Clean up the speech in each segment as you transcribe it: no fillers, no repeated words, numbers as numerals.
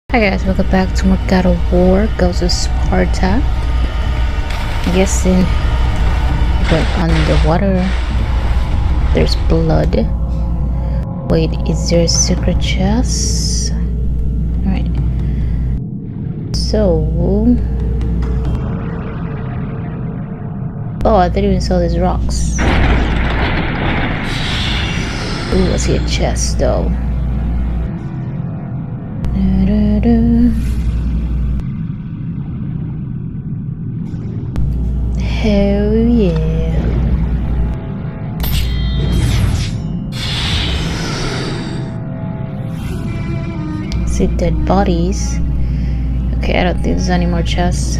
Hi guys, welcome back to more God of War Ghost of Sparta. I'm guessing going underwater. There's blood. Wait, is there a secret chest? Alright. So I didn't even saw these rocks. Ooh, I see a chest though. Hell yeah. See dead bodies. Okay, I don't think there's any more chests.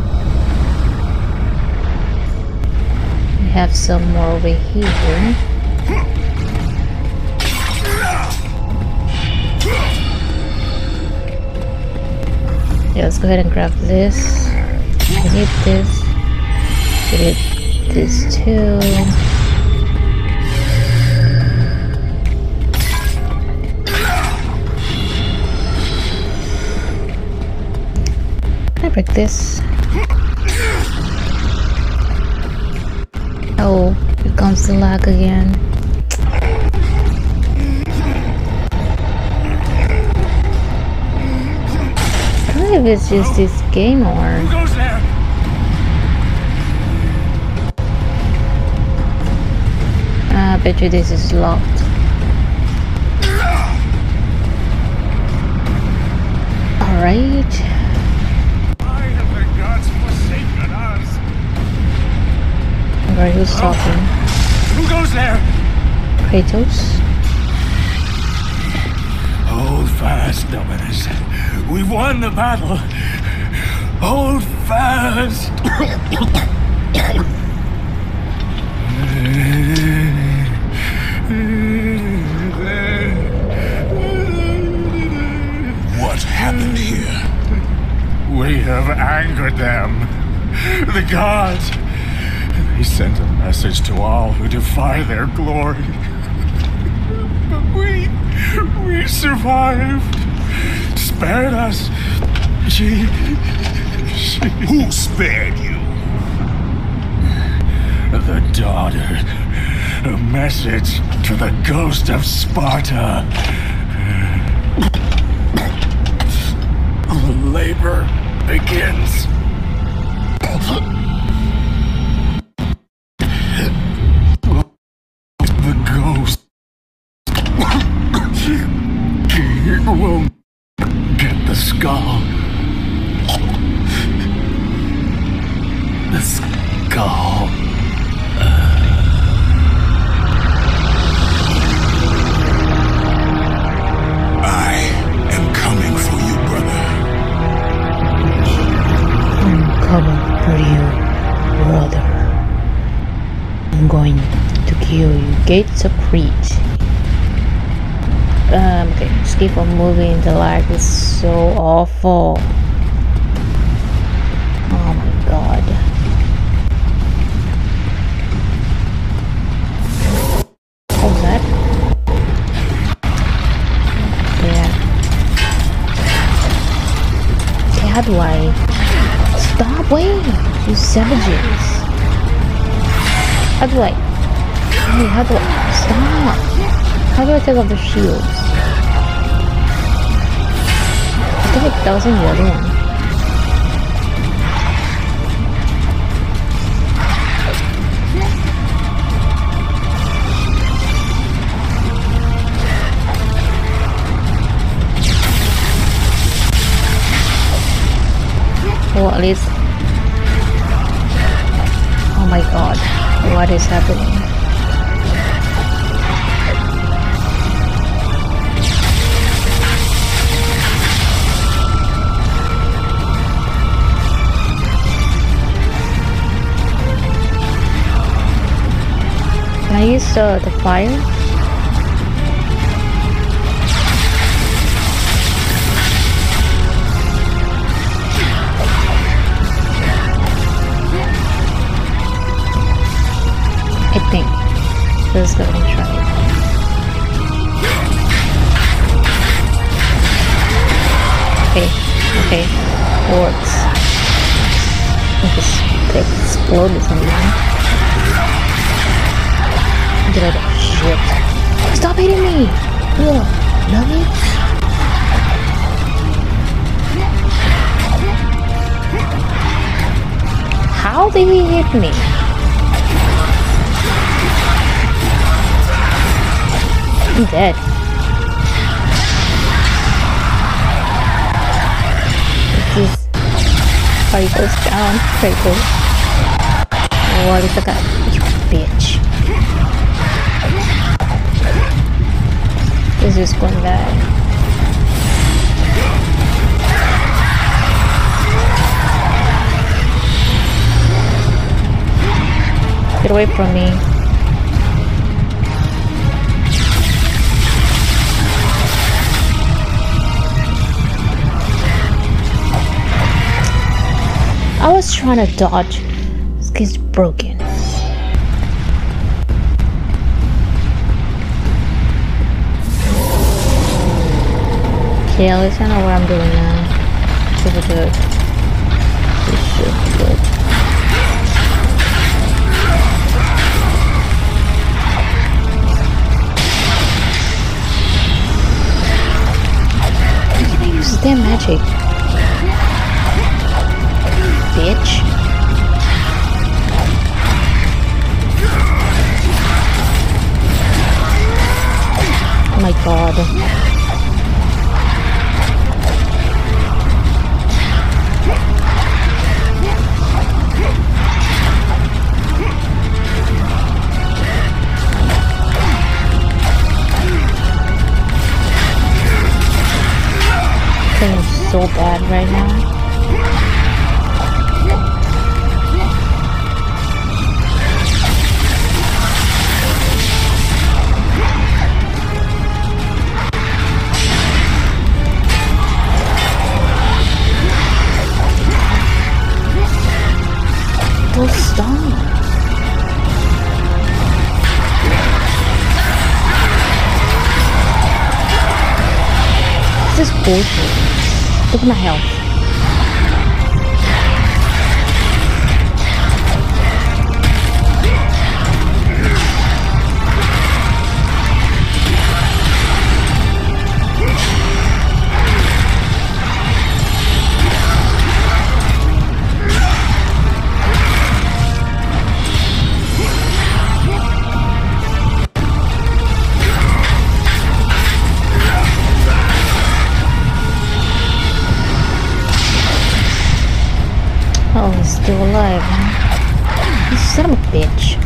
We have some more over here. Yeah, let's go ahead and grab this. I need this. I need this too. Can I break this? Oh, here comes the lag again. I don't know if it's just this game or... Who goes there? I bet you this is locked. Alright. Why have the gods forsaken us? Alright, who's talking? Who goes there? Kratos? Hold fast, Dominus. We've won the battle. Hold fast. What happened here? We have angered them. The gods. They sent a message to all who defy their glory. But we survived. Spared us. She... Who spared you? The daughter. A message to the ghost of Sparta. Labor begins. The ghost. He will get the skull. The skull. I am coming for you, brother. I'm coming for you, brother. I'm going to kill you. Gates of Crete. Okay, just keep on moving. The lag is so awful. Oh my god. What was that? Yeah. Okay, how do I stop? Wait, you savages. How do I? Hey, how do I stop? How do I take off the shields? I think that was in the other one. Well, at least... Oh my god, what is happening? Can I use the fire? I think. Let's go and try it. Okay, okay, it works. It exploded something. Get out of shit. Stop hitting me! Ugh, nuggets? How did he hit me? I'm dead. This is how he goes down. Kratos. What is the guy? You bitch. This is going bad. Get away from me. I was trying to dodge. This kid's broken. Okay, at least I know what I'm doing now. Super good. Super good. Why can't I use this damn magic? Bitch. Oh my god. Feeling so bad right now. Don't stop. This is bullshit. Look at my health. Oh, he's still alive, huh? You son of a bitch.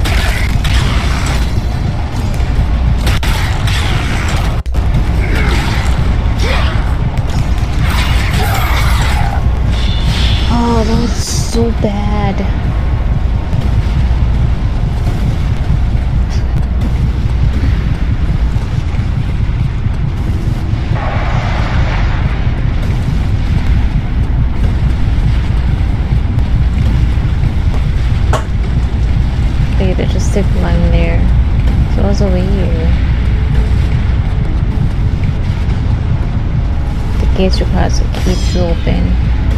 Oh, that was so bad. There's just zip line there. So I was over here. The gates require to keep you open.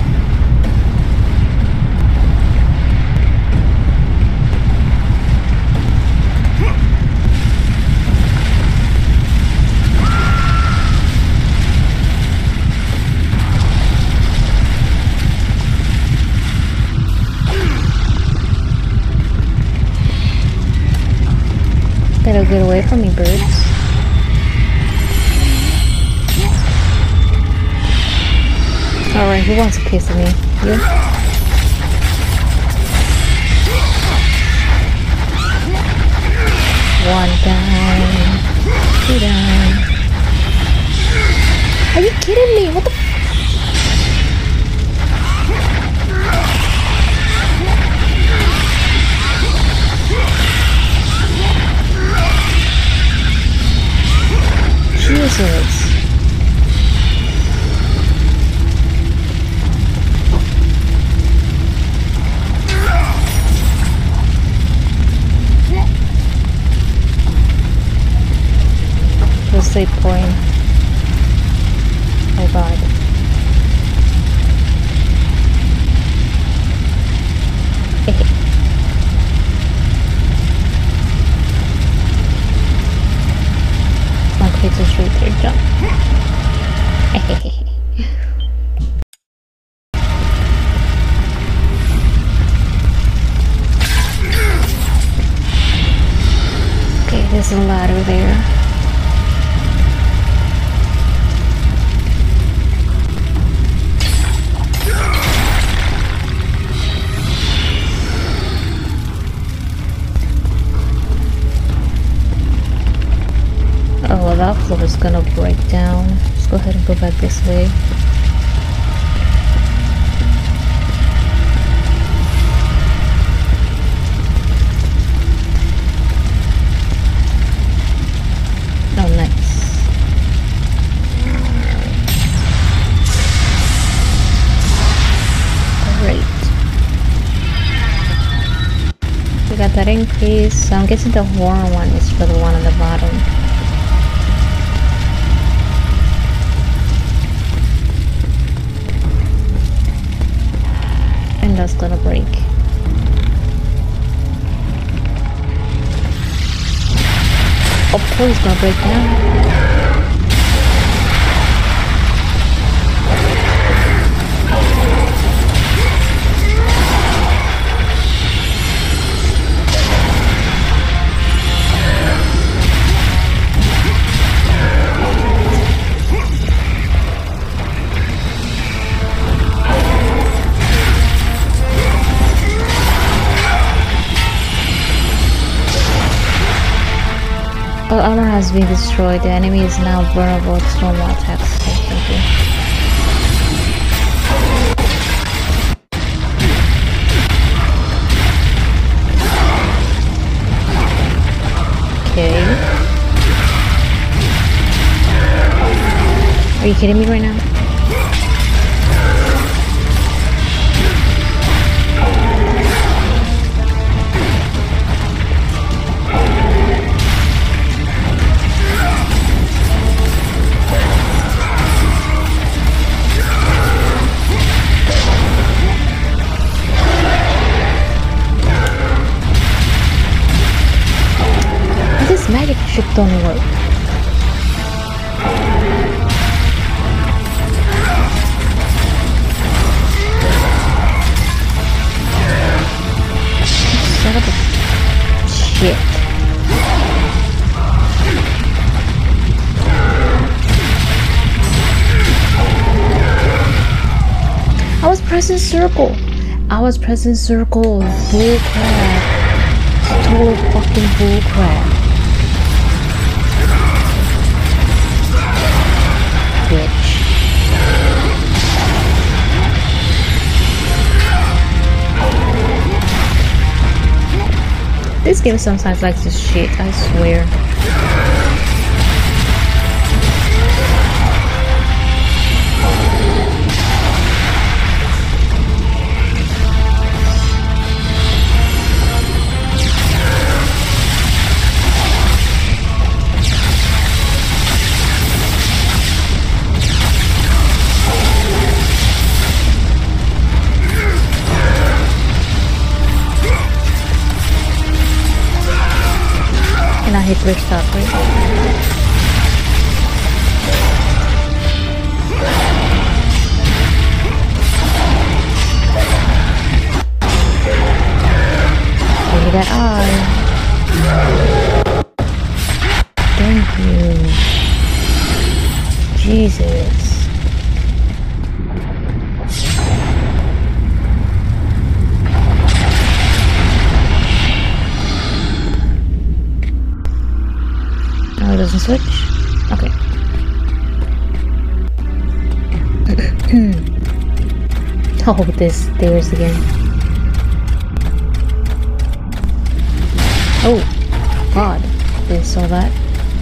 Better get away from me, birds. Alright, who wants a piece of me? You? One down. Two down. Are you kidding me? What the f— Jesus. The save point. Oh god. ladder there. Oh, well, that floor is gonna break down. Let's go ahead and go back this way. Oh, nice. Great. We got that in case. So I'm guessing the horn one is for the one on the bottom. And that's gonna break. Of course it's gonna break now. All armor has been destroyed. The enemy is now vulnerable to normal attacks. Okay. Are you kidding me right now? Magic ship don't work. Son of a shit. I was pressing circle. Bull crap. Total fucking bull crap. Bitch. This game sometimes likes this shit, I swear. Can I hit restart, please? Give me that eye. Thank you. Jesus. Oh, it doesn't switch? Okay. Oh, this stairs again. Oh, God. They saw that.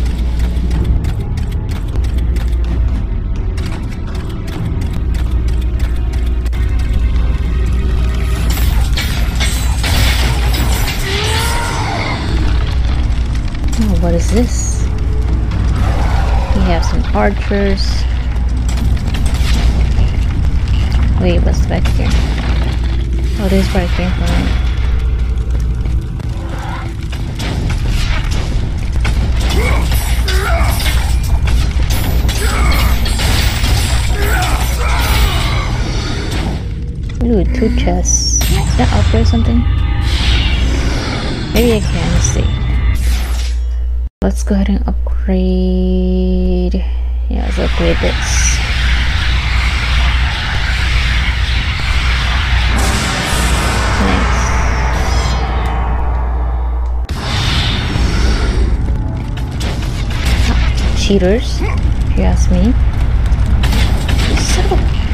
Oh, what is this? We have some archers. Wait, what's back here? Oh, this is where I came from. Ooh, 2 chests. Can I upgrade something? Maybe I can, let's see. Let's go ahead and upgrade. Yeah, let's upgrade this. Nice. Cheaters, if you ask me. So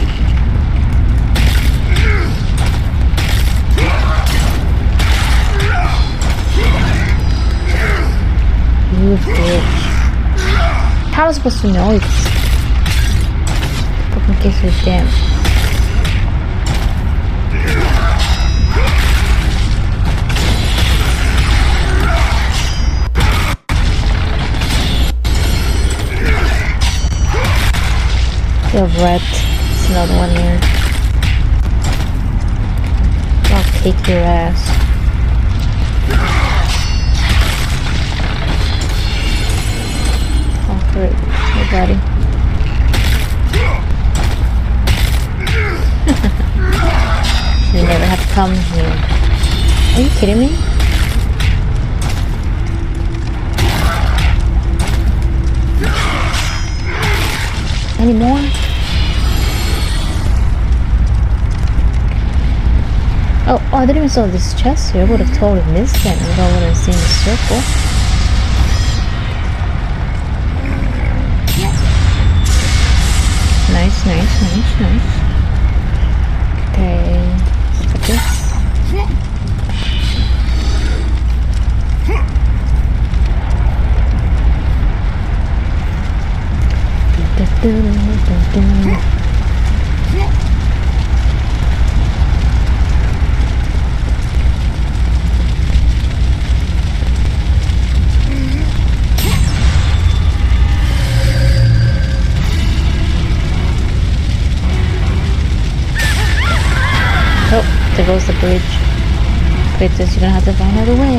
you bitch. How was I supposed to know it's in case you're damn. You're red. There's another one here. I'll kick your ass. Oh great, hey buddy. You never have to come here. Are you kidding me? Any more? Oh, I didn't even saw this chest here. I would have totally missed it if I would have seen the circle. Nice, nice, nice, nice. Okay, let's get this. Oh, there goes the bridge. Princess, you're gonna have to find another way.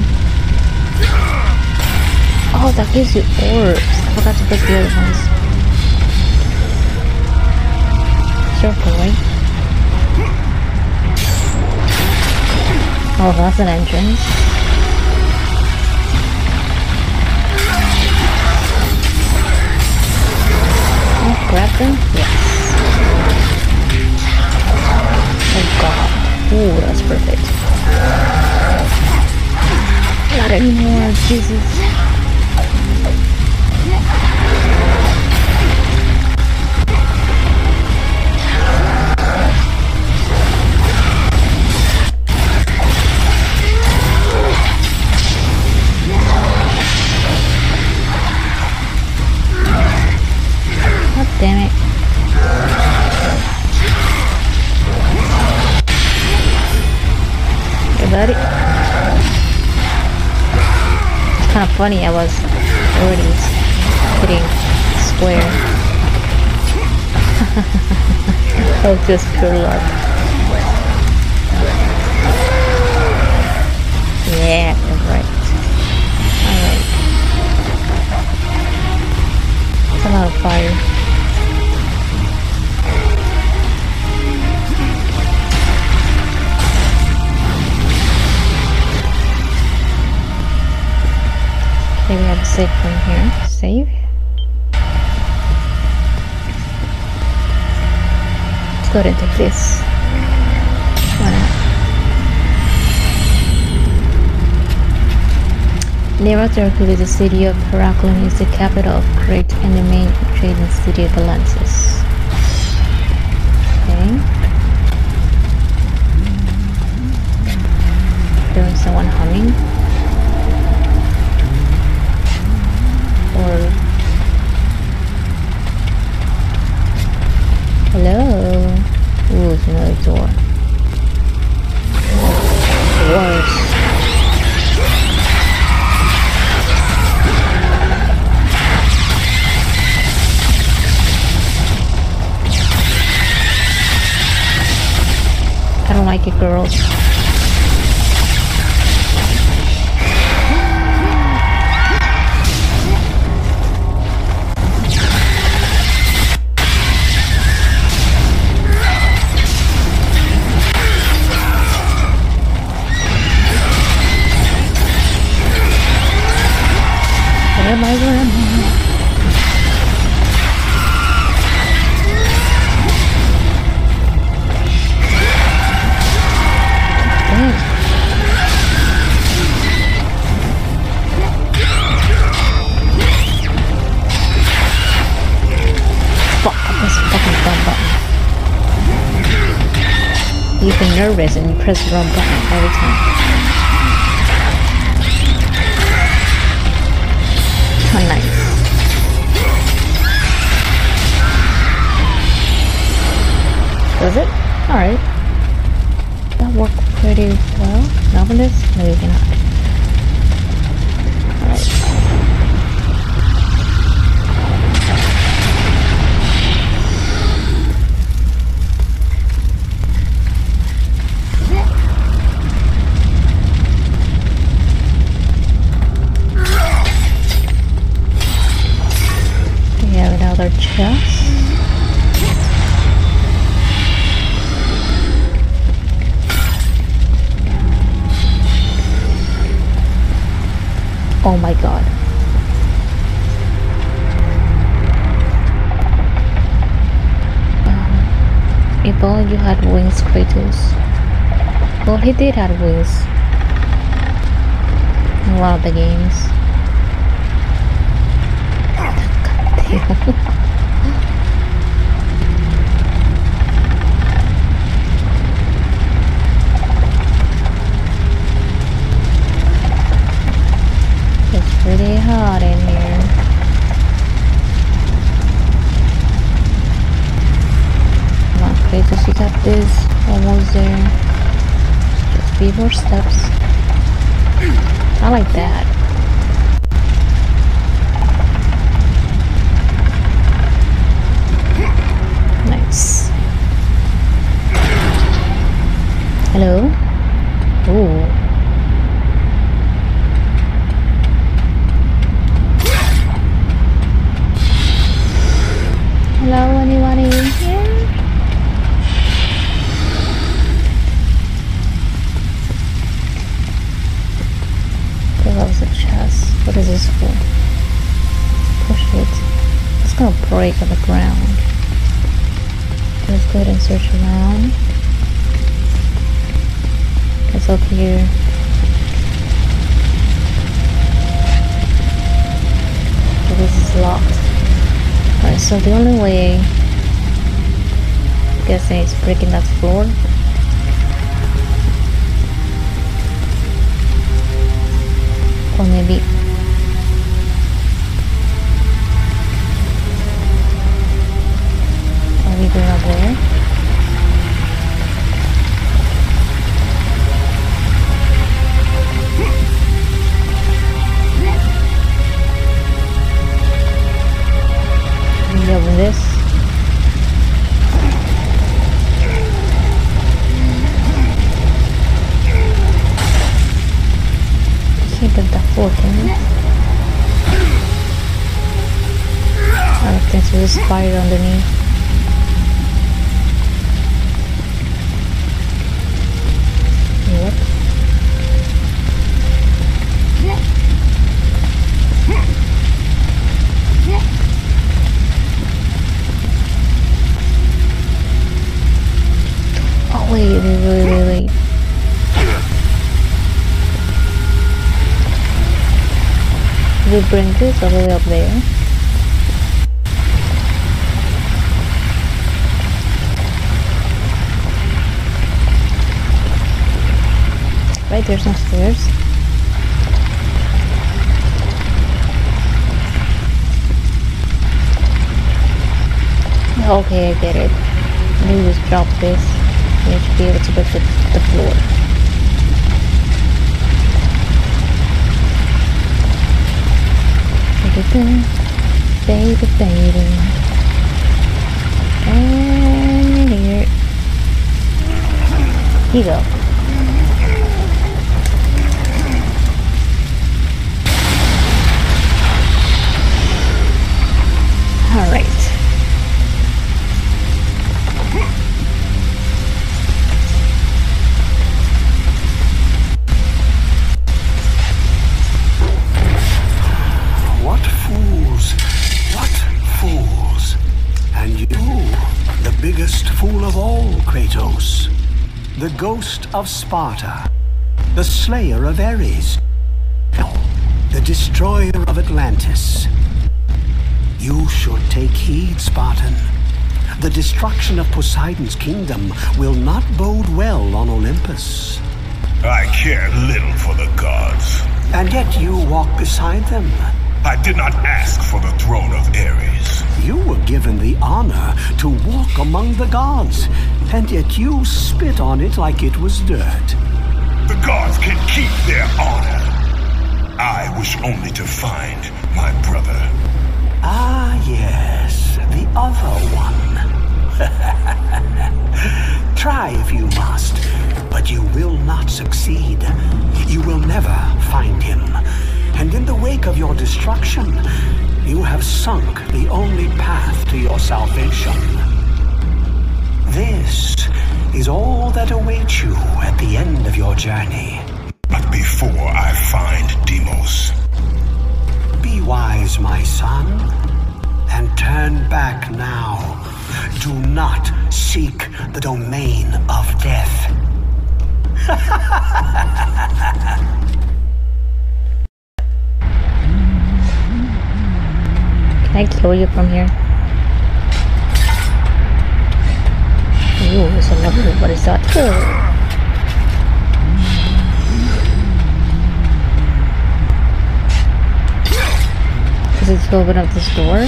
Oh, that gives you orbs. I forgot to put the other ones. Circle, right? Oh, that's an entrance. Oh, grab them? Yes. Oh god. Ooh, that's perfect. Not anymore, Jesus. God damn it. Hey buddy. It's kind of funny, I was already hitting square. That was just pure luck. Yeah, you're right. Alright. It's a lot of fire. Okay, we have to save from here. Save. Let's go ahead and take this. Why not? Neratherkul is the city of Heracleon, is the capital of Crete and the main trading city of Atlantis. Okay. There is someone humming. Or hello. Ooh, it's another door. Worse. I don't like it, girls. You get nervous and you press the wrong button every time. Oh, nice. Was it? Alright. That worked pretty well. Novelist? No, you cannot. Alright. We have another chest. Oh my god. If only you had wings, Kratos. Well, he did have wings in one of the games. God damn. Pretty hot in here. Come on, Kratos, you got this. Almost there. Just a few more steps. I like that. Nice. Hello? Ooh. Hello, anyone in here? There was a chest. What is this for? Push it. It's gonna break on the ground. Let's go ahead and search around. It's up here. So this is locked. Alright, so the only way, I'm guessing, is breaking that floor. Or maybe are we going up there? Over this. Can't break that floor, can you? Alright, thanks for this fire underneath. Yep. Wait. We bring this all the way up there. Right, there's no stairs. Okay, I get it. Let me just drop this. You should be able to break the floor. Baby. And here. Here you go. Alright. Biggest fool of all, Kratos. The ghost of Sparta. The slayer of Ares. The destroyer of Atlantis. You should take heed, Spartan. the destruction of Poseidon's kingdom will not bode well on Olympus. I care little for the gods. And yet you walk beside them. I did not ask for the throne of Ares. You were given the honor to walk among the gods, and yet you spit on it like it was dirt. The gods can keep their honor. I wish only to find my brother. Ah, yes, the other one. Try if you must, but you will not succeed. You will never find him. And in the wake of your destruction, you have sunk the only path to your salvation. This is all that awaits you at the end of your journey. But before I find Deimos... Be wise, my son, and turn back now. Do not seek the domain of death. Can I kill you from here? Ooh, it's a level. What is that? Does it open up this door?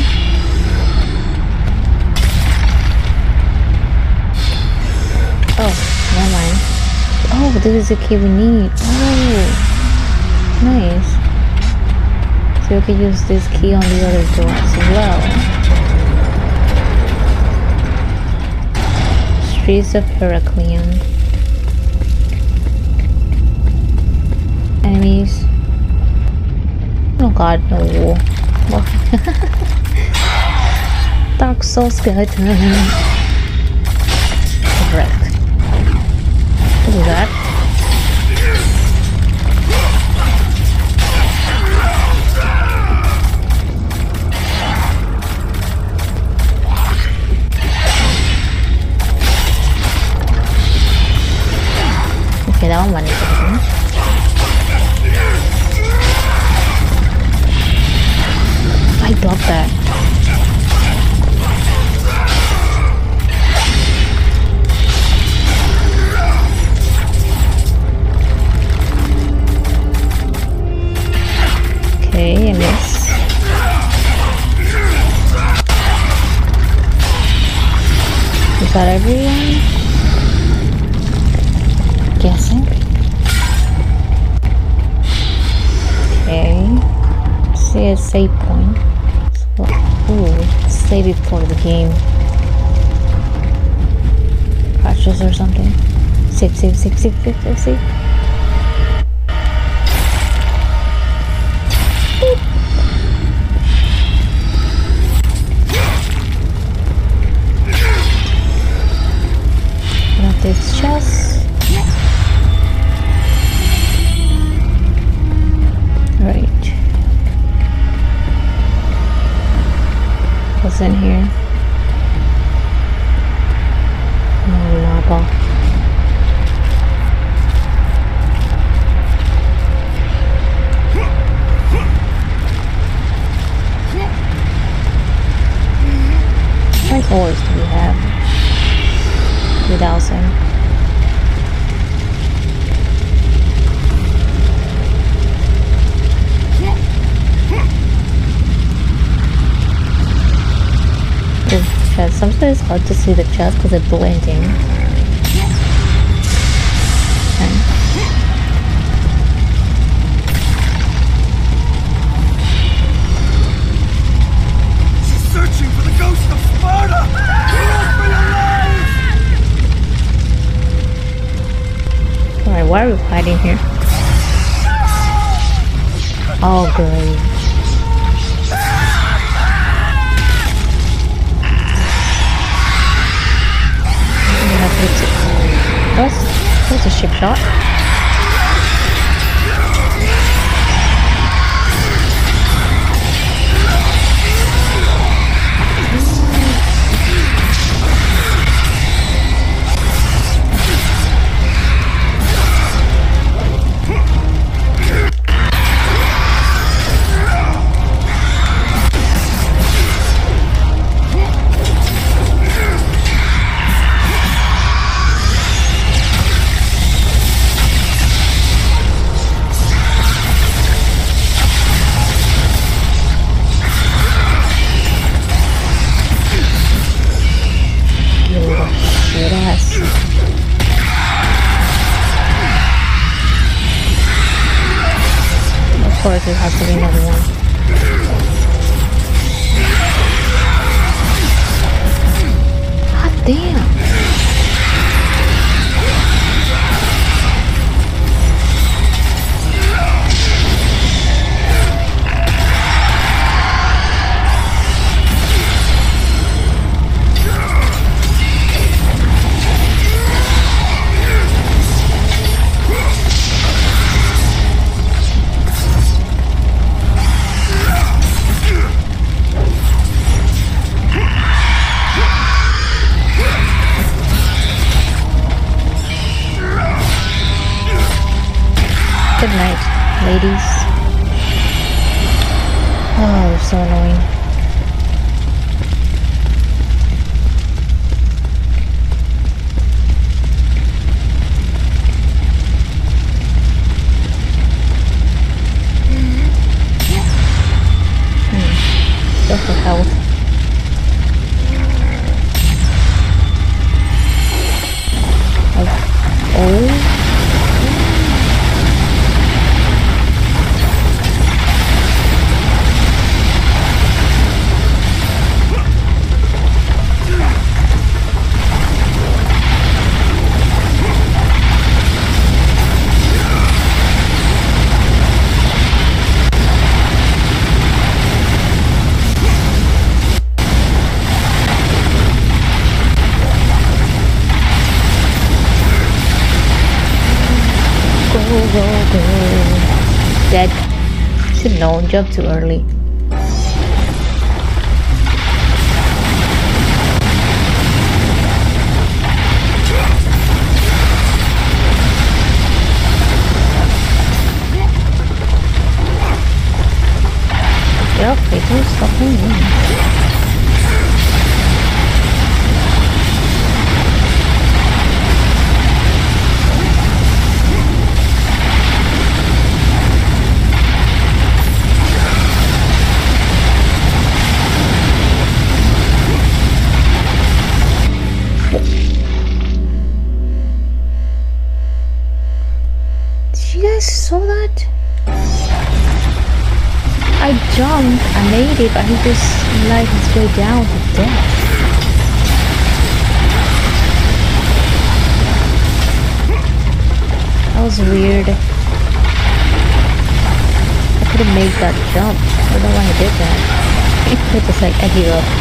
Oh, never mind. Oh, this is the key we need. Oh, nice. So we can use this key on the other doors as well. Streets of Heracleon. Enemies. Oh god, no. Dark Souls skeleton. Correct. What is that? Okay, that one went into me. I blocked that. Okay, I miss. Is that everyone? Guessing. Okay. See a save point. So, ooh, save it for the game crashes or something. Save. Not this chest. Right. What's in here? More lava. How many ores do we have? 3,000. Sometimes it's hard to see the chest because it's blending. She's searching for the ghost of Sparta! Alright, why are we fighting here? Oh, great. That's a ship shot. course it has to be another one. God damn. Good night, ladies. Oh, they're so annoying. Just for health. Oh. Go. Dead. Should know, jump too early. Yep, they do stuff in me. Saw that? I jumped, I made it, but he just let his way down to death. That was weird. I couldn't make that jump. I don't know why I did that. It's just like, I give up.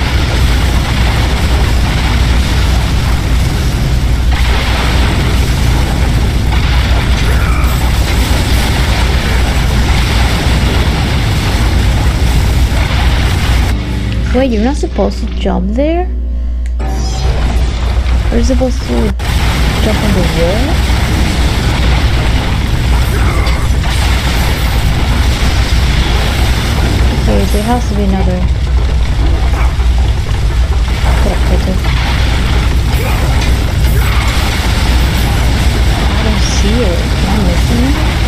Wait, you're not supposed to jump there? Or you're supposed to jump on the wall? Okay, so there has to be another. I don't see it. Am I missing it?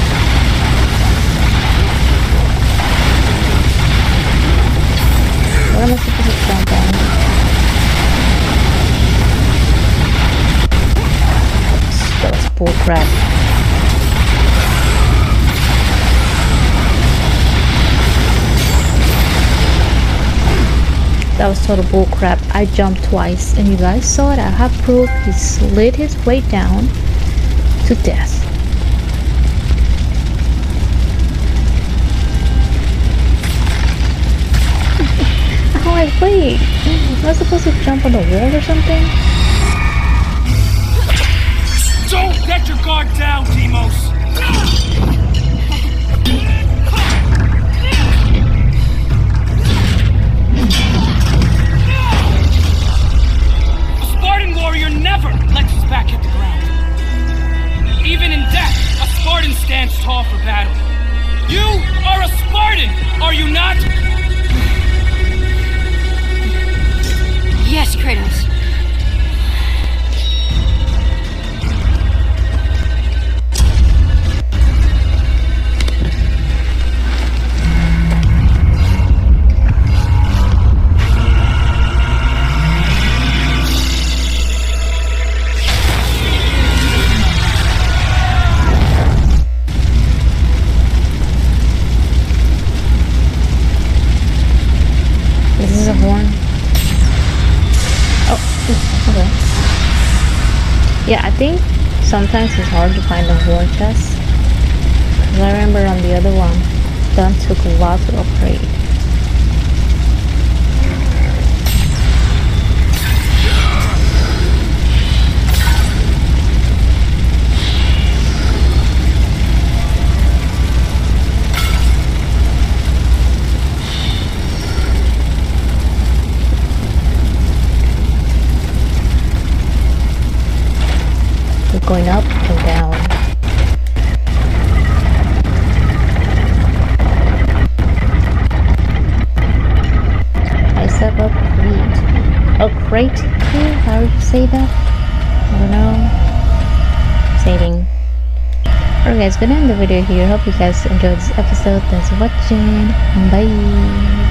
What am I supposed to jump on? That was bullcrap. That was total bullcrap. I jumped twice and you guys saw it. I have proof. He slid his way down to death. Wait, am I supposed to jump on the wall or something? Don't let your guard down, Deimos! A Spartan warrior never lets his back hit the ground. Even in death, a Spartan stands tall for battle. You are a Spartan, are you not? Yes, Kratos. Yeah, I think sometimes it's hard to find a war chest. Because I remember on the other one, that took a lot to upgrade. Going up and down. I set up a crate here. How do you say that? I don't know. Saving. Alright guys, gonna end the video here. Hope you guys enjoyed this episode. Thanks for watching. Bye.